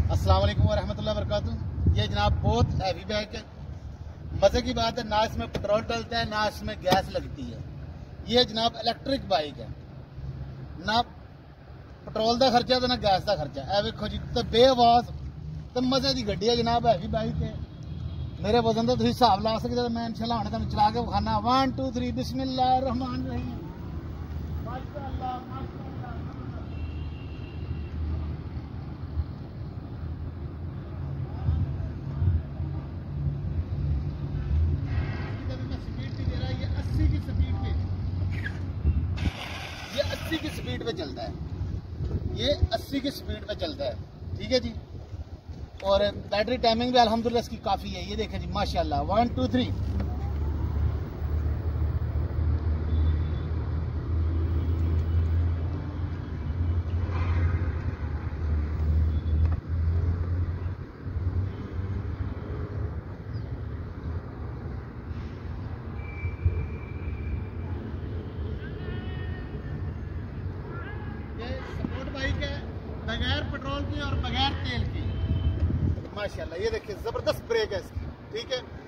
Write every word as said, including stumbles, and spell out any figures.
अस्सलाम वालेकुम वरहमतुल्लाहि वबरकातुहू। ये जनाब बहुत हैवी बैग है। मज़े की बात है, ना इसमें पेट्रोल डलता है ना इसमें गैस लगती है। ये जनाब इलेक्ट्रिक बाइक है, ना पेट्रोल का खर्चा तो ना गैस का खर्चा। ए वेखो जी, तो बेआवाज तो मज़े की गड्डी है जनाब, हैवी बाइक है। मेरे वजन का तुम हिसाब ला सकते हो। मैं इंशाल्लाह हुणे तुहानू चला के विखाना। वन टू थ्री बिस्मिल्लाह रहमान रहीम। माशाअल्लाह माशाअल्लाह। ये अस्सी की स्पीड पे चलता है, ये अस्सी की स्पीड पे चलता है। ठीक है जी। और बैटरी टाइमिंग भी अल्हम्दुलिल्लाह इसकी काफ़ी है। ये देखें जी माशाल्लाह। One two three. Support bike है, बगैर पेट्रोल की और बगैर तेल की। माशाल्लाह ये देखिए जबरदस्त ब्रेक है इसकी। ठीक है।